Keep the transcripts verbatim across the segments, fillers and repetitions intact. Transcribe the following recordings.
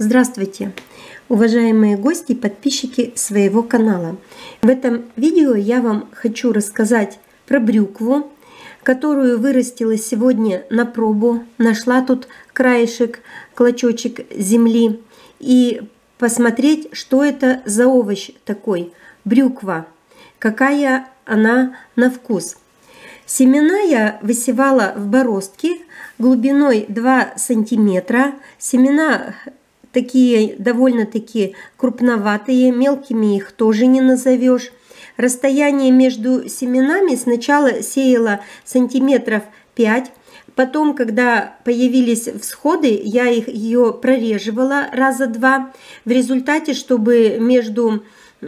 Здравствуйте, уважаемые гости и подписчики своего канала. В этом видео я вам хочу рассказать про брюкву, которую вырастила сегодня на пробу. Нашла тут краешек, клочочек земли. И посмотреть, что это за овощ такой, брюква, какая она на вкус. Семена я высевала в бороздке глубиной два сантиметра. Семена такие довольно-таки крупноватые, мелкими их тоже не назовешь. Расстояние между семенами сначала сеяла сантиметров пять. Потом, когда появились всходы, я их ее прореживала раза два. В результате, чтобы между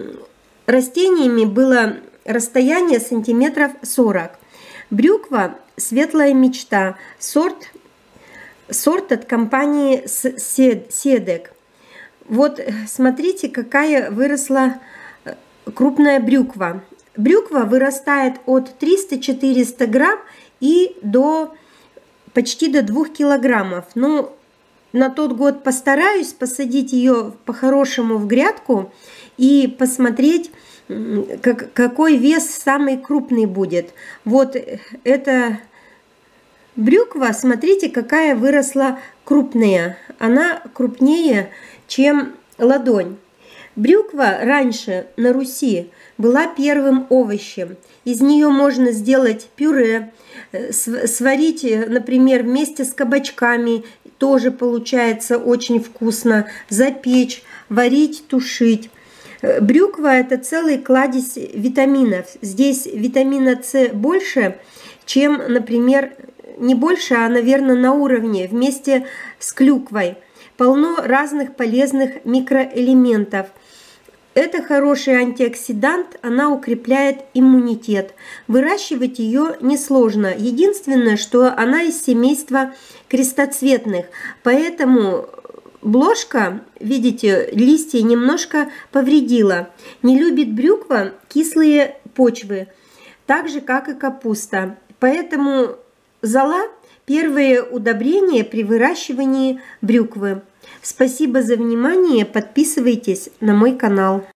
растениями было расстояние сантиметров сорок. Брюква «Светлая мечта», сорт, сорт от компании Седек. Вот смотрите, какая выросла крупная брюква. Брюква вырастает от трёхсот-четырёхсот грамм и до почти до двух килограммов. Ну, на тот год постараюсь посадить ее по-хорошему в грядку и посмотреть, как, какой вес самый крупный будет. Вот эта брюква, смотрите, какая выросла крупная. Она крупнее, чем ладонь. Брюква раньше на Руси была первым овощем. Из нее можно сделать пюре, сварить, например, вместе с кабачками, тоже получается очень вкусно, запечь, варить, тушить. Брюква – это целый кладезь витаминов. Здесь витамина С больше, чем, например, не больше, а, наверное, на уровне, вместе с клюквой. Полно разных полезных микроэлементов. Это хороший антиоксидант, она укрепляет иммунитет. Выращивать ее несложно. Единственное, что она из семейства крестоцветных. Поэтому бложка, видите, листья немножко повредила. Не любит брюква кислые почвы, так же, как и капуста. Поэтому зола – первое удобрение при выращивании брюквы. Спасибо за внимание, подписывайтесь на мой канал.